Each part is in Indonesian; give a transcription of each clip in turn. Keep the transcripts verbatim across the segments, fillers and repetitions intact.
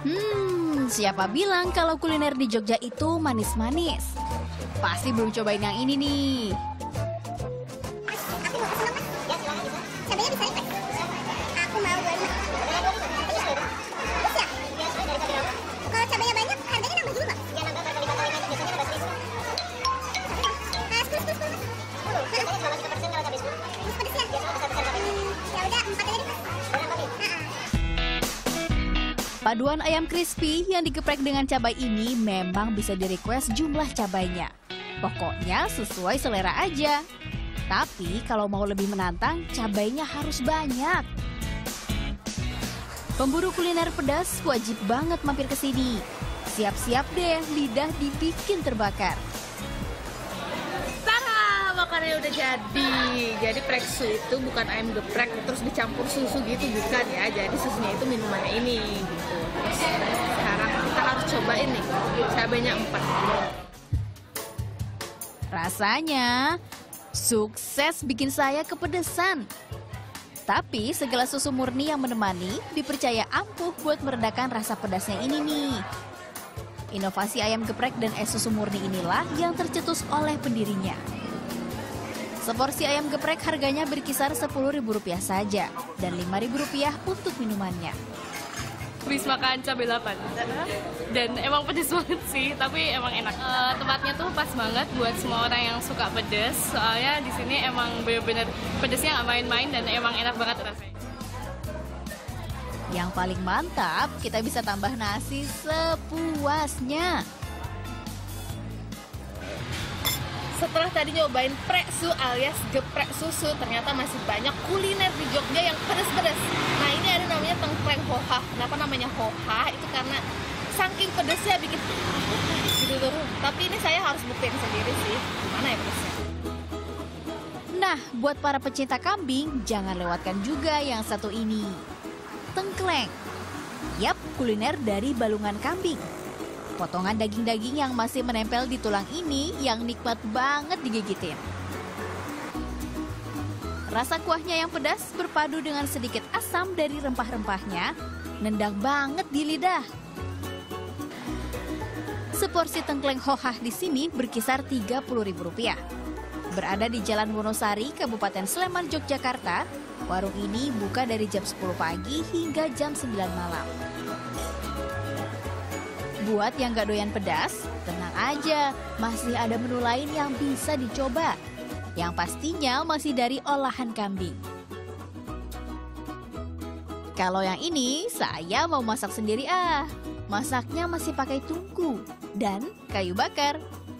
Hmm, siapa bilang kalau kuliner di Jogja itu manis-manis? Pasti belum cobain yang ini nih. Paduan ayam crispy yang digeprek dengan cabai ini memang bisa di-request jumlah cabainya. Pokoknya sesuai selera aja. Tapi kalau mau lebih menantang, cabainya harus banyak. Pemburu kuliner pedas wajib banget mampir ke sini. Siap-siap deh, lidah dibikin terbakar. Tara, makanannya udah jadi. Jadi preksu itu bukan ayam geprek terus dicampur susu gitu, bukan ya. Jadi susunya itu minumannya ini gitu. Terus sekarang kita harus cobain nih, cabainya empat. Rasanya sukses bikin saya kepedesan. Tapi segala susu murni yang menemani dipercaya ampuh buat meredakan rasa pedasnya ini nih. Inovasi ayam geprek dan es susu murni inilah yang tercetus oleh pendirinya. Seporsi ayam geprek harganya berkisar sepuluh ribu rupiah saja dan lima ribu rupiah untuk minumannya. Habis makan cabai delapan dan emang pedes banget sih, tapi emang enak. Uh, tempatnya tuh pas banget buat semua orang yang suka pedes, soalnya di sini emang bener-bener pedesnya nggak main-main dan emang enak banget rasanya. Yang paling mantap, kita bisa tambah nasi sepuasnya. Setelah tadi nyobain preksu alias geprek susu, ternyata masih banyak kuliner di Jogja yang pedas-pedas. Nah, ini ada namanya tengkleng hoha. Kenapa namanya hoha? Itu karena saking pedasnya bikin gitu tuh. Tapi ini saya harus buktiin sendiri sih, gimana ya pedasnya. Nah, buat para pecinta kambing, jangan lewatkan juga yang satu ini. Tengkleng. Yap, kuliner dari balungan kambing. Potongan daging-daging yang masih menempel di tulang ini yang nikmat banget digigitin. Rasa kuahnya yang pedas berpadu dengan sedikit asam dari rempah-rempahnya, nendang banget di lidah. Seporsi tengkleng hohah di sini berkisar tiga puluh ribu rupiah. Berada di Jalan Wonosari, Kabupaten Sleman, Yogyakarta, warung ini buka dari jam sepuluh pagi hingga jam sembilan malam. Buat yang gak doyan pedas, tenang aja, masih ada menu lain yang bisa dicoba. Yang pastinya masih dari olahan kambing. Kalau yang ini, saya mau masak sendiri ah. Masaknya masih pakai tungku dan kayu bakar.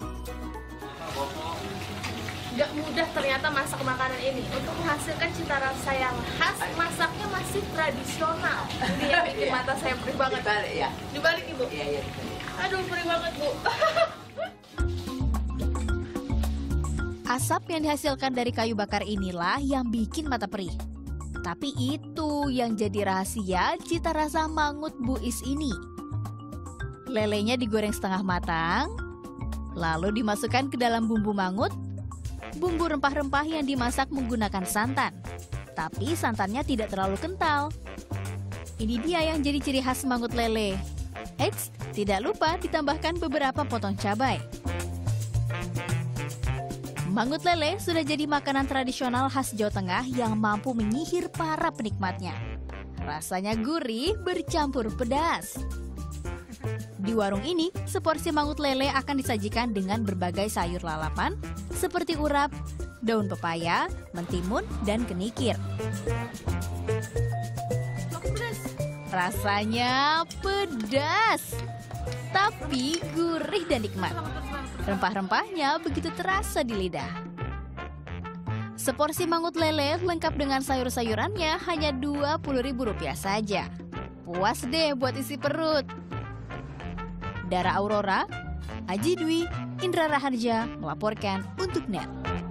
Gak mudah ternyata masak makanan ini. Untuk menghasilkan cita rasa yang khas, masaknya masih tradisional. Ini yang bikin mata saya perih banget. Dibalik ya? Dibalik Ibu? Iya, iya. Aduh, perih banget Bu. Asap yang dihasilkan dari kayu bakar inilah yang bikin mata perih. Tapi itu yang jadi rahasia cita rasa mangut buis ini. Lelenya digoreng setengah matang, lalu dimasukkan ke dalam bumbu mangut. Bumbu rempah-rempah yang dimasak menggunakan santan, tapi santannya tidak terlalu kental. Ini dia yang jadi ciri khas mangut lele. Eits, tidak lupa ditambahkan beberapa potong cabai. Mangut lele sudah jadi makanan tradisional khas Jawa Tengah yang mampu menyihir para penikmatnya. Rasanya gurih bercampur pedas. Di warung ini, seporsi mangut lele akan disajikan dengan berbagai sayur lalapan seperti urap, daun pepaya, mentimun, dan kenikir. Rasanya pedas, tapi gurih dan nikmat. Rempah-rempahnya begitu terasa di lidah. Seporsi mangut lele lengkap dengan sayur-sayurannya hanya dua puluh ribu rupiah saja. Puas deh buat isi perut. Dara Aurora, Aji Dwi, Indra Raharja melaporkan untuk Net.